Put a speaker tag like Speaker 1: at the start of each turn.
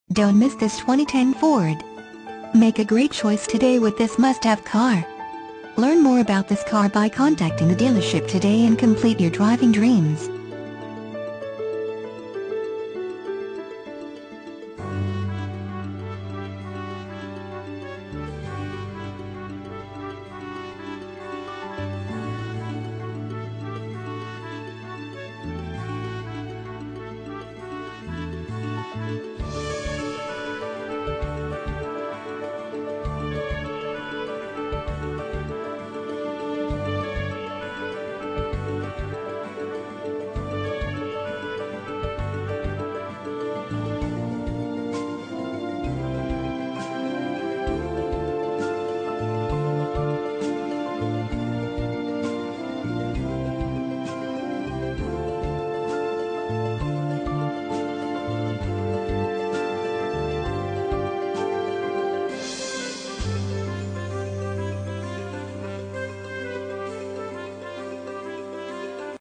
Speaker 1: Don't miss this 2010 Ford. Make a great choice today with this must-have car. Learn more about this car by contacting the dealership today and complete your driving dreams.